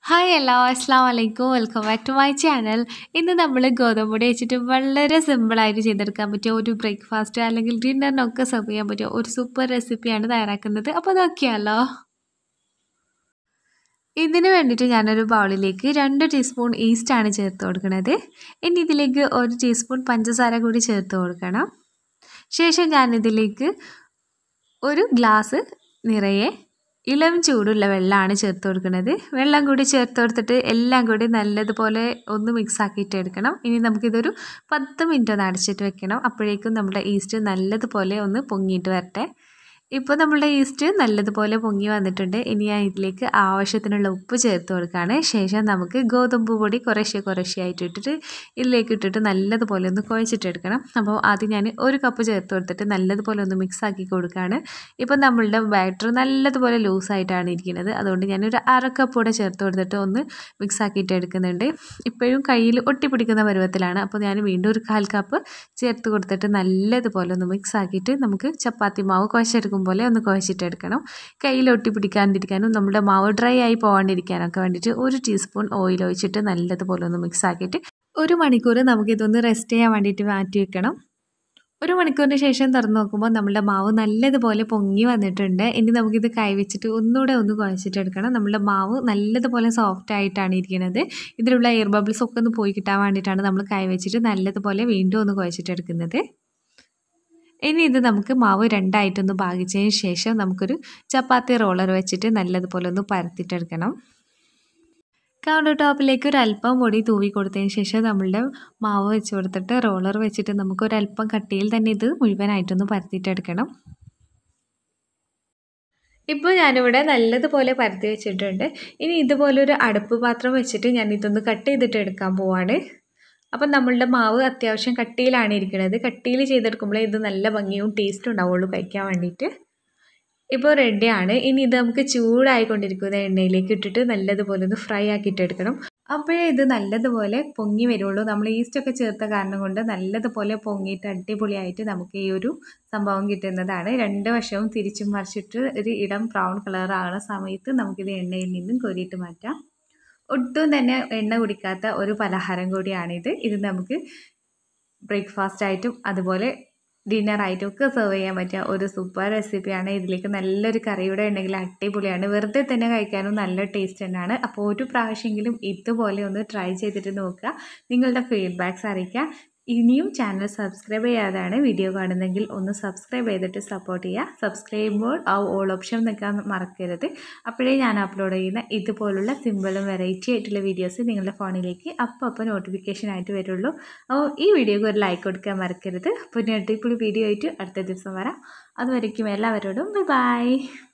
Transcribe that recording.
Hi hello അസ്സാം വലൈക്കും welcome back to my channel. ഇന്ന് നമ്മൾ ഗോതമ്പൊടി വെച്ചിട്ട് വളരെ സിമ്പിളായിട്ട് ചെയ്തെടുക്കാൻ പറ്റിയ ഒരു ബ്രേക്ക്ഫാസ്റ്റ് അല്ലെങ്കിൽ ഡിന്നറിനൊക്കെ സെർവ് ചെയ്യാൻ പറ്റിയ ഒരു സൂപ്പർ റെസിപ്പിയാണ് തയ്യാറാക്കുന്നത്. അപ്പോൾ നോക്കിയാലോ. ഇതിന് വേണ്ടിയിട്ട് ഞാനൊരു ബൗളിലേക്ക് 2 ടീസ്പൂൺ ഈസ്റ്റാണ് ചേർത്ത് കൊടുക്കുന്നത്. ഇനി ഇതിലേക്ക് 1 ടീസ്പൂൺ പഞ്ചസാര കൂടി ചേർത്ത് കൊടുക്കണം. ശേഷം ഞാനിതിലേക്ക് ഒരു ഗ്ലാസ് നിറയെ ഇളം ചൂടുള്ള വെള്ളമാണ് ചേർത്ത് കൊടുക്കുന്നത്. വെള്ളം കൂടി ചേർത്ത് കൊടുത്തിട്ട് എല്ലാം കൂടി നല്ലതുപോലെ ഒന്ന് മിക്സ് ആക്കിയിട്ട് എടുക്കണം. ഇനി നമുക്കിതൊരു 10 മിനിറ്റ് ഒന്ന് അടച്ചിട്ട് വെക്കണം. അപ്പോഴേക്കും നമ്മുടെ ഈസ്റ്റ് നല്ലതുപോലെ ഒന്ന് പൊങ്ങിയിട്ട് വരട്ടെ. ഇപ്പോൾ നമ്മളുടെ ഈസ്റ്റ് നല്ലതുപോലെ പൊങ്ങി വന്നിട്ടുണ്ട്. ഇനി ഞാൻ ഇതിലേക്ക് ആവശ്യത്തിനുള്ള ഉപ്പ് ചേർത്ത് കൊടുക്കുകയാണ്. ശേഷം നമുക്ക് ഗോതമ്പ് പൊടി കുറേശ്ശെ ആയിട്ട് ഇട്ടിട്ട് ഇതിലേക്ക് ഇട്ടിട്ട് നല്ലതുപോലെ ഒന്ന് കുഴച്ചിട്ടെടുക്കണം. അപ്പോൾ ആദ്യം ഞാൻ 1 കപ്പ് ചേർത്ത് കൊടുത്തിട്ട് നല്ലതുപോലെ ഒന്ന് മിക്സ് ആക്കി കൊടുക്കുകയാണ്. ഇപ്പോൾ നമ്മളുടെ ബാറ്റർ നല്ലതുപോലെ ലൂസായിട്ടാണ് ഇരിക്കുന്നത്. അതുകൊണ്ട് ഞാനൊരു 1/2 കപ്പ് കൂടെ ചേർത്ത് കൊടുത്തിട്ട് ഒന്ന് മിക്സ് ആക്കിയിട്ട് എടുക്കുന്നുണ്ട്. ഇപ്പോഴും കയ്യിൽ ഒട്ടിപ്പിടിക്കുന്ന പരുവത്തിലാണ്. അപ്പോൾ ഞാൻ വീണ്ടും ഒരു 1/4 കപ്പ് ചേർത്ത് കൊടുത്തിട്ട് നല്ലതുപോലെ ഒന്ന് മിക്സ് ആക്കിയിട്ട് നമുക്ക് ചപ്പാത്തി മാവ് കുഴച്ചെടുക്കും പോലെ ഒന്ന് കുഴച്ചിട്ടെടുക്കണം. കയ്യിൽ ഒട്ടി പിടിക്കാണ്ടിരിക്കാനും നമ്മുടെ മാവ് ഡ്രൈ ആയി പോകാണ്ടിരിക്കാനൊക്കെ വേണ്ടിയിട്ട് 1 ടീസ്പൂൺ ഓയിൽ ഒഴിച്ചിട്ട് നല്ലതുപോലെ ഒന്ന് മിക്സ് ആക്കിയിട്ട് 1 മണിക്കൂർ നമുക്കിതൊന്ന് റെസ്റ്റ് ചെയ്യാൻ വേണ്ടിയിട്ട് മാറ്റി വെക്കണം. 1 മണിക്കൂറിന് ശേഷം തുറന്ന് നോക്കുമ്പോൾ നമ്മുടെ മാവ് നല്ലതുപോലെ പൊങ്ങി വന്നിട്ടുണ്ട്. ഇനി നമുക്കിത് കൈവച്ചിട്ട് ഒന്നുകൂടെ ഒന്ന് കുഴച്ചിട്ടെടുക്കണം. നമ്മുടെ മാവ് നല്ലതുപോലെ സോഫ്റ്റ് ആയിട്ടാണ് ഇരിക്കുന്നത്. ഇതിലുള്ള എയർ ബബിൾസ് ഒക്കെ ഒന്ന് പോയി കിട്ടാൻ വേണ്ടിയിട്ടാണ് നമ്മൾ കൈവച്ചിട്ട് നല്ലതുപോലെ വീണ്ടും ഒന്ന് കുഴച്ചിട്ടെടുക്കുന്നത്. ഇനി ഇത് നമുക്ക് മാവ് 2ആയിട്ടൊന്ന് ഭാഗിച്ചതിന് ശേഷം നമുക്കൊരു ചപ്പാത്തി റോളർ വെച്ചിട്ട് നല്ലതുപോലെ ഒന്ന് പരത്തിയിട്ടെടുക്കണം. കൗണ്ടർ ടോപ്പിലേക്ക് ഒരല്പം പൊടി തൂവി കൊടുത്തതിന് ശേഷം നമ്മളുടെ മാവ് വെച്ച് കൊടുത്തിട്ട് റോളർ വെച്ചിട്ട് നമുക്കൊരല്പം കട്ടിയിൽ തന്നെ ഇത് മുഴുവനായിട്ടൊന്ന് പരത്തിയിട്ടെടുക്കണം. ഇപ്പോൾ ഞാനിവിടെ നല്ലതുപോലെ പരത്തി വെച്ചിട്ടുണ്ട്. ഇനി ഇതുപോലൊരു അടുപ്പ് പാത്രം വെച്ചിട്ട് ഞാൻ ഇതൊന്ന് കട്ട് ചെയ്തിട്ട് എടുക്കാൻ പോവാണ്. അപ്പം നമ്മളുടെ മാവ് അത്യാവശ്യം കട്ടിയിലാണ് ഇരിക്കുന്നത്. കട്ടിയിൽ ചെയ്തെടുക്കുമ്പോൾ ഇത് നല്ല ഭംഗിയും ടേസ്റ്റും ഉണ്ടാവുള്ളൂ കഴിക്കാൻ വേണ്ടിയിട്ട്. ഇപ്പോൾ റെഡിയാണ്. ഇനി ഇത് നമുക്ക് ചൂടായിക്കൊണ്ടിരിക്കുന്ന എണ്ണയിലേക്ക് ഇട്ടിട്ട് നല്ലതുപോലെ ഒന്ന് ഫ്രൈ ആക്കിയിട്ട് എടുക്കണം. അപ്പോഴേ ഇത് നല്ലതുപോലെ പൊങ്ങി വരുള്ളൂ. നമ്മൾ ഈസ്റ്റൊക്കെ ചേർത്ത കാരണം കൊണ്ട് നല്ലതുപോലെ പൊങ്ങിയിട്ട് അടിപൊളിയായിട്ട് നമുക്ക് ഈ ഒരു സംഭവം കിട്ടുന്നതാണ്. 2 വശവും തിരിച്ചും മറിച്ചിട്ട് ഒരു ഇളം ബ്രൗൺ കളർ ആകുന്ന സമയത്ത് നമുക്കിത് എണ്ണയിൽ നിന്നും കോരിയിട്ട് മാറ്റാം. ഒട്ടും തന്നെ എണ്ണ കുടിക്കാത്ത ഒരു പലഹാരം കൂടിയാണിത്. ഇത് നമുക്ക് ബ്രേക്ക്ഫാസ്റ്റ് ആയിട്ടും അതുപോലെ ഡിന്നറായിട്ടും ഒക്കെ സെർവ് ചെയ്യാൻ പറ്റിയ ഒരു സൂപ്പർ റെസിപ്പിയാണ്. ഇതിലേക്ക് നല്ലൊരു കറിയുടെ ഉണ്ടെങ്കിൽ അടിപൊളിയാണ്. വെറുതെ തന്നെ കഴിക്കാനും നല്ല ടേസ്റ്റ് തന്നെയാണ്. അപ്പോൾ ഒരു പ്രാവശ്യമെങ്കിലും ഇതുപോലെ ഒന്ന് ട്രൈ ചെയ്തിട്ട് നോക്കുക. നിങ്ങളുടെ ഫീഡ്ബാക്ക്സ് അറിയിക്കുക. ഇനിയും ചാനൽ സബ്സ്ക്രൈബ് ചെയ്യാതാണ് വീഡിയോ കാണുന്നെങ്കിൽ ഒന്ന് സബ്സ്ക്രൈബ് ചെയ്തിട്ട് സപ്പോർട്ട് ചെയ്യുക. സബ്സ്ക്രൈബ് ചെയ്യുമ്പോൾ ആ ഓൾ ഓപ്ഷൻ നിൽക്കാൻ മറക്കരുത്. അപ്പോഴേ ഞാൻ അപ്ലോഡ് ചെയ്യുന്ന ഇതുപോലുള്ള സിമ്പിളും വെറൈറ്റി ആയിട്ടുള്ള വീഡിയോസ് നിങ്ങളുടെ ഫോണിലേക്ക് അപ്പോൾ നോട്ടിഫിക്കേഷൻ ആയിട്ട് വരുള്ളൂ. അപ്പോൾ ഈ വീഡിയോക്ക് ഒരു ലൈക്ക് കൊടുക്കാൻ മറക്കരുത്. അപ്പോൾ അടിപൊളി വീഡിയോ ആയിട്ട് അടുത്ത ദിവസം വരാം. അതുവരയ്ക്കും എല്ലാവരോടും ബൈ.